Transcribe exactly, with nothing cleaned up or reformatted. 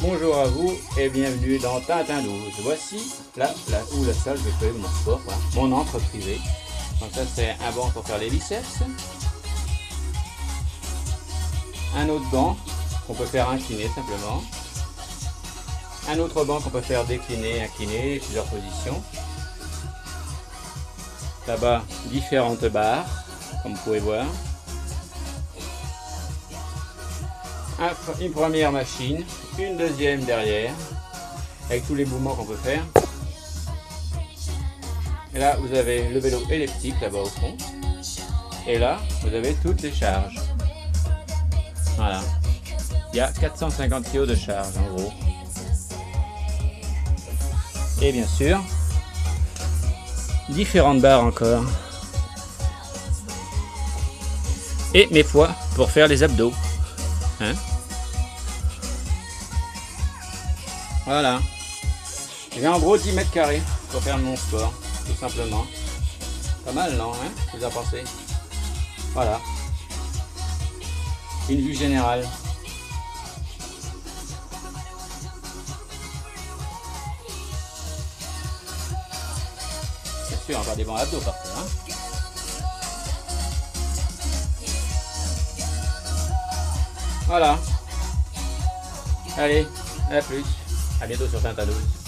Bonjour à vous et bienvenue dans Tintin douze. Voici là, là où la salle je fais mon sport, voilà, mon entre privé. Donc ça c'est un banc pour faire les biceps. Un autre banc qu'on peut faire incliner simplement. Un autre banc qu'on peut faire décliner, incliner, plusieurs positions. Là-bas, différentes barres, comme vous pouvez voir. Une première machine, une deuxième derrière, avec tous les mouvements qu'on peut faire. Et là, vous avez le vélo elliptique là-bas au fond. Et là, vous avez toutes les charges. Voilà. Il y a quatre cent cinquante kilos de charge en gros. Et bien sûr, différentes barres encore. Et mes poids pour faire les abdos. Hein? Voilà. J'ai en gros dix mètres carrés pour faire mon sport, tout simplement. Pas mal, non, hein? Vous en pensez? Voilà. Une vue générale. Bien sûr, on va des bons abdos partout, hein? Voilà. Allez, à plus. À bientôt sur Tintin douze.